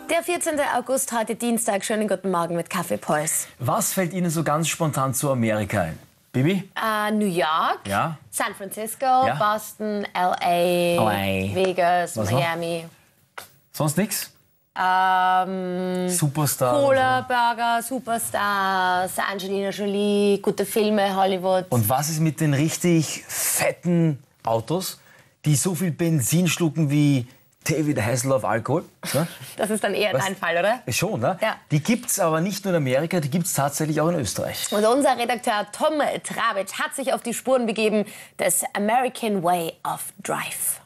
Der 14. August, heute Dienstag. Schönen guten Morgen mit Kaffeepuls. Was fällt Ihnen so ganz spontan zu Amerika ein? Bibi? New York, Ja. San Francisco, Boston, LA, Vegas, Was noch? Miami. Sonst nichts? Superstar. Cola, Burger, Superstars, Angelina Jolie, gute Filme, Hollywood. Und was ist mit den richtig fetten Autos, die so viel Benzin schlucken wie David Hasselhoff Alkohol? Ja? Das ist dann eher dein Fall, oder? Schon, ne? Ja. Die gibt's aber nicht nur in Amerika, die gibt's tatsächlich auch in Österreich. Und unser Redakteur Tom Trabitsch hat sich auf die Spuren begeben des American Way of Drive.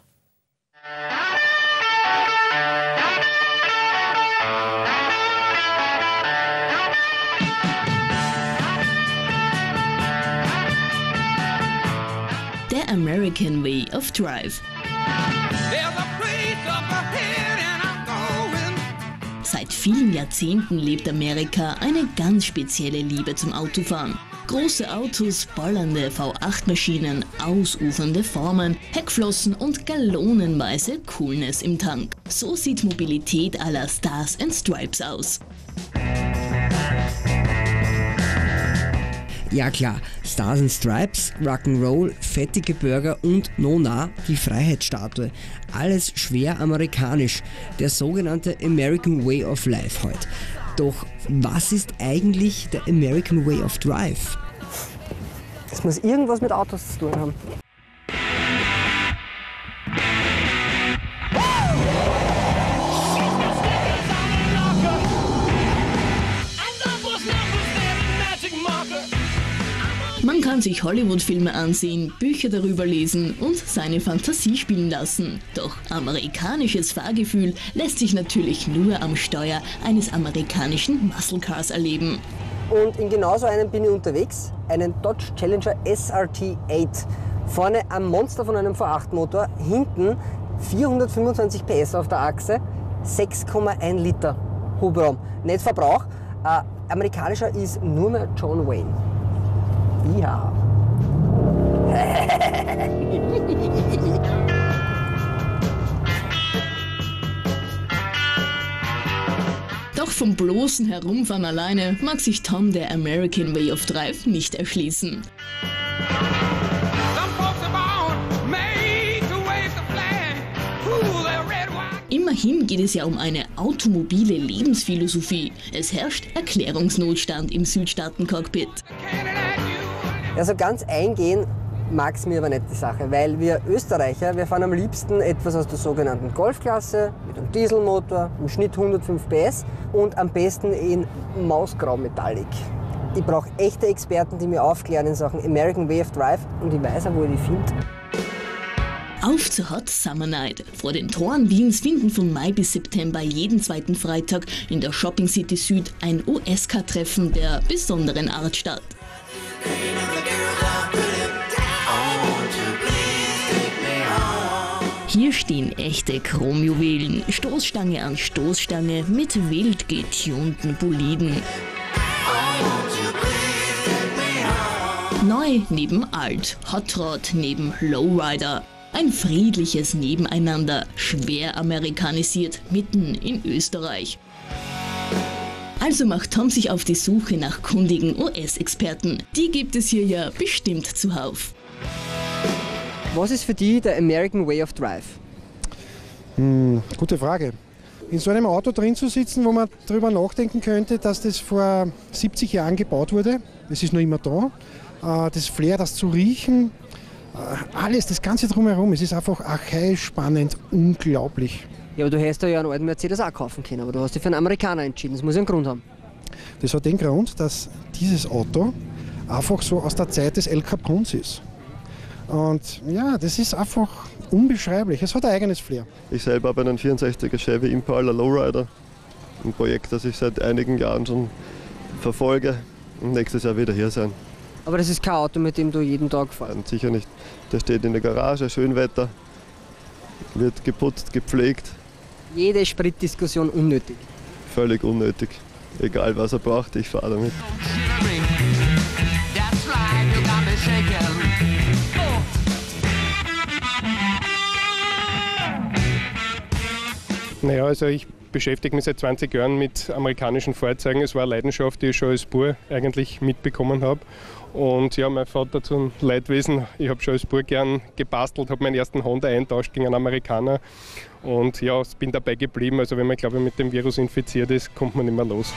Der American Way of Drive. Seit vielen Jahrzehnten lebt Amerika eine ganz spezielle Liebe zum Autofahren. Große Autos, ballernde V8-Maschinen, ausufernde Formen, Heckflossen und gallonenweise Coolness im Tank. So sieht Mobilität à la Stars and Stripes aus. Ja klar, Stars and Stripes, Rock'n'Roll, fettige Burger und Nona, die Freiheitsstatue. Alles schwer amerikanisch, der sogenannte American Way of Life heute. Doch was ist eigentlich der American Way of Drive? Es muss irgendwas mit Autos zu tun haben. Man kann sich Hollywood-Filme ansehen, Bücher darüber lesen und seine Fantasie spielen lassen. Doch amerikanisches Fahrgefühl lässt sich natürlich nur am Steuer eines amerikanischen Muscle Cars erleben. Und in genau so einem bin ich unterwegs, einen Dodge Challenger SRT 8. Vorne ein Monster von einem V8-Motor, hinten 425 PS auf der Achse, 6,1 Liter Hubraum. Nicht Verbrauch, amerikanischer ist nur mehr John Wayne. Ja. Doch vom bloßen Herumfahren alleine mag sich Tom der American Way of Drive nicht erschließen. Immerhin geht es ja um eine automobile Lebensphilosophie. Es herrscht Erklärungsnotstand im Südstaaten-Cockpit. Ja, so ganz eingehen mag es mir aber nicht die Sache, weil wir Österreicher, wir fahren am liebsten etwas aus der sogenannten Golfklasse mit einem Dieselmotor, im Schnitt 105 PS und am besten in Mausgrau Metallic. Ich brauche echte Experten, die mir aufklären in Sachen American Way of Drive und ich weiß auch, wo ich die finde. Auf zur Hot Summer Night. Vor den Toren Wiens finden von Mai bis September jeden zweiten Freitag in der Shopping City Süd ein US-Car-Treffen der besonderen Art statt. Hier stehen echte Chromjuwelen, Stoßstange an Stoßstange mit wild getunten Boliden. Neu neben alt, Hot Rod neben Lowrider. Ein friedliches Nebeneinander, schwer amerikanisiert, mitten in Österreich. Also macht Tom sich auf die Suche nach kundigen US-Experten. Die gibt es hier ja bestimmt zuhauf. Was ist für dich der American Way of Drive? Gute Frage. In so einem Auto drin zu sitzen, wo man darüber nachdenken könnte, dass das vor 70 Jahren gebaut wurde. Es ist noch immer da. Das Flair, das zu riechen, alles, das Ganze drumherum, es ist einfach archaisch spannend, unglaublich. Ja, aber du hättest ja einen alten Mercedes auch kaufen können, aber du hast dich für einen Amerikaner entschieden. Das muss ja einen Grund haben. Das hat den Grund, dass dieses Auto einfach so aus der Zeit des El Capones ist. Und ja, das ist einfach unbeschreiblich. Es hat ein eigenes Flair. Ich selber habe einen 64er Chevy Impala Lowrider. Ein Projekt, das ich seit einigen Jahren schon verfolge und nächstes Jahr wieder hier sein. Aber das ist kein Auto, mit dem du jeden Tag fährst? Nein, sicher nicht. Der steht in der Garage, schön Wetter, wird geputzt, gepflegt. Jede Spritdiskussion unnötig. Völlig unnötig. Egal was er braucht, ich fahre damit. Naja, also ich beschäftige mich seit 20 Jahren mit amerikanischen Fahrzeugen. Es war eine Leidenschaft, die ich schon als Bub eigentlich mitbekommen habe. Und ja, mein Vater zum Leidwesen, ich habe schon als Bub gern gebastelt, habe meinen ersten Honda eintauscht gegen einen Amerikaner. Und ja, bin dabei geblieben. Also wenn man, glaube ich, mit dem Virus infiziert ist, kommt man nicht mehr los.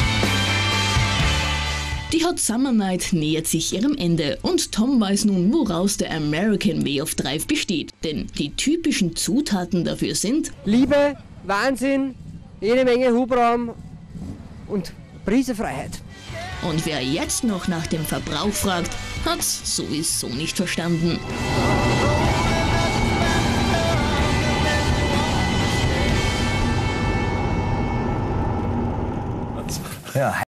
Die Hot Summer Night nähert sich ihrem Ende und Tom weiß nun, woraus der American Way of Drive besteht. Denn die typischen Zutaten dafür sind Liebe, Wahnsinn, jede Menge Hubraum und Prise Freiheit. Und wer jetzt noch nach dem Verbrauch fragt, hat's sowieso nicht verstanden. Ja.